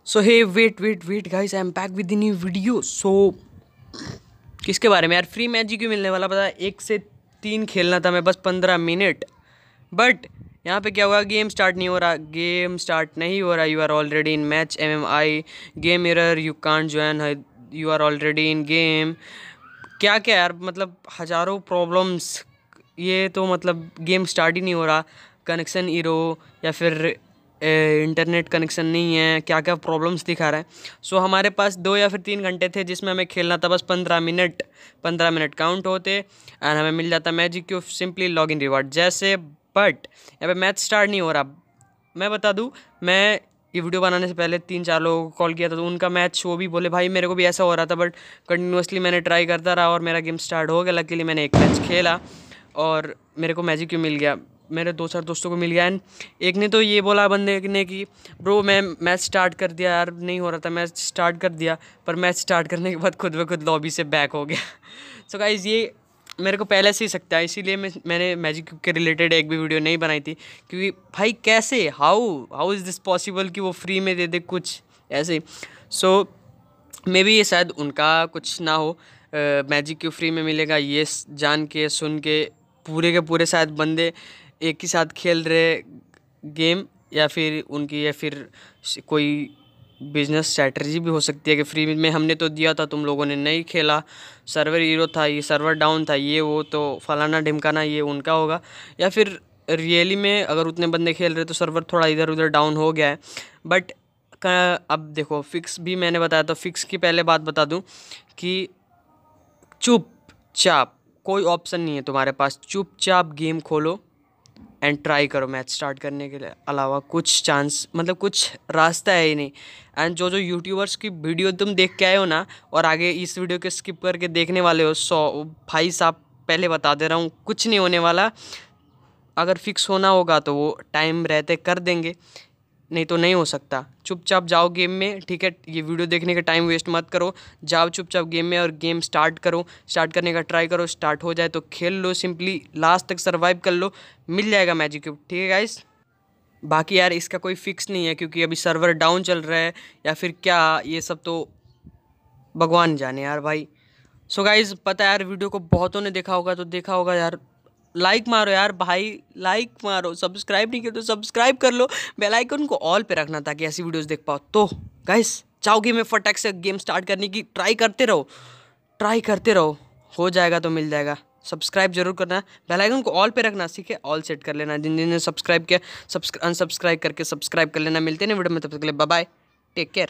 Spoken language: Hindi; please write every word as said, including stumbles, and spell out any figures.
So hey wait wait wait guys, I am back with the new video. So किसके बारे में यार? फ्री मैच क्यों मिलने वाला पता है? एक से तीन खेलना था मैं, बस पंद्रह मिनट। बट यहाँ पे क्या हुआ, गेम स्टार्ट नहीं हो रहा। गेम स्टार्ट नहीं हो रहा। You are already in match M M I game error, you can't join, you are already in game. क्या क्या यार, मतलब हज़ारों प्रॉब्लम्स। ये तो मतलब गेम स्टार्ट ही नहीं हो रहा, कनेक्शन ईरो या फिर इंटरनेट कनेक्शन नहीं है, क्या क्या प्रॉब्लम्स दिखा रहा है। सो so, हमारे पास दो या फिर तीन घंटे थे जिसमें हमें खेलना था, बस पंद्रह मिनट। पंद्रह मिनट काउंट होते एंड हमें मिल जाता magic cube, simply log in reward जैसे। बट यहाँ पे मैच स्टार्ट नहीं हो रहा। मैं बता दूँ, मैं ये वीडियो बनाने से पहले तीन चार लोगों को कॉल किया था, तो उनका मैच वो भी बोले भाई मेरे को भी ऐसा हो रहा था। बट कंटिन्यूसली मैंने ट्राई करता रहा और मेरा गेम स्टार्ट हो गया। लकीली मैंने एक मैच खेला और मेरे को मैजिक क्यूब मिल गया। मेरे दो चार दोस्तों को मिल गया। एंड एक ने तो ये बोला बंदे ने कि ब्रो मैं मैच स्टार्ट कर दिया यार, नहीं हो रहा था, मैच स्टार्ट कर दिया पर मैच स्टार्ट करने के बाद खुद ब खुद लॉबी से बैक हो गया। सो so गाइस, ये मेरे को पहले से ही सकता है, इसीलिए मैं मैंने मैजिक क्यूब के रिलेटेड एक भी वीडियो नहीं बनाई थी। क्योंकि भाई कैसे, how how is this possible कि वो फ्री में दे दे कुछ ऐसे। सो मे बी ये शायद उनका कुछ ना हो, मैजिक क्यूब फ्री में मिलेगा ये जान के सुन के पूरे के पूरे शायद बंदे एक ही साथ खेल रहे गेम, या फिर उनकी या फिर कोई बिजनेस स्ट्रैटेजी भी हो सकती है कि फ्री में हमने तो दिया था, तुम लोगों ने नहीं खेला, सर्वर हीरो था, ये सर्वर डाउन था, ये वो तो फलाना ढिमकाना, ये उनका होगा। या फिर रियली में अगर उतने बंदे खेल रहे तो सर्वर थोड़ा इधर उधर डाउन हो गया है। बट अब देखो, फिक्स भी मैंने बताया था। फिक्स की पहले बात बता दूं कि चुपचाप, कोई ऑप्शन नहीं है तुम्हारे पास, चुपचाप गेम खोलो एंड ट्राई करो मैच स्टार्ट करने के लिए। अलावा कुछ चांस, मतलब कुछ रास्ता है ही नहीं। एंड जो जो यूट्यूबर्स की वीडियो तुम देख के आए हो ना, और आगे इस वीडियो के स्किप करके देखने वाले हो, सो भाई साहब पहले बता दे रहा हूँ, कुछ नहीं होने वाला। अगर फिक्स होना होगा तो वो टाइम रहते कर देंगे, नहीं तो नहीं हो सकता। चुपचाप जाओ गेम में, ठीक है? ये वीडियो देखने का टाइम वेस्ट मत करो, जाओ चुपचाप गेम में और गेम स्टार्ट करो। स्टार्ट करने का ट्राई करो, स्टार्ट हो जाए तो खेल लो, सिंपली लास्ट तक सर्वाइव कर लो, मिल जाएगा मैजिक क्यूब, ठीक है गाइस? बाकी यार इसका कोई फिक्स नहीं है, क्योंकि अभी सर्वर डाउन चल रहा है या फिर क्या, ये सब तो भगवान जाने यार भाई। सो गाइस, पता है यार, वीडियो को बहुतों ने देखा होगा, तो देखा होगा यार, लाइक मारो यार भाई, लाइक मारो। सब्सक्राइब नहीं किया तो सब्सक्राइब कर लो, बेल आइकन को ऑल पे रखना ताकि ऐसी वीडियोस देख पाओ। तो गाइस, चाहोगे मैं फटाक से गेम स्टार्ट करने की ट्राई करते रहो, ट्राई करते रहो, हो जाएगा तो मिल जाएगा। सब्सक्राइब जरूर करना, बेल आइकन को ऑल पे रखना, ठीक है? ऑल सेट कर लेना। जिन जिन ने सब्सक्राइब किया, अनसब्सक्राइब करके सब्सक्राइब कर लेना। मिलते हैं वीडियो में, तब तक के लिए बाय बाय, टेक केयर।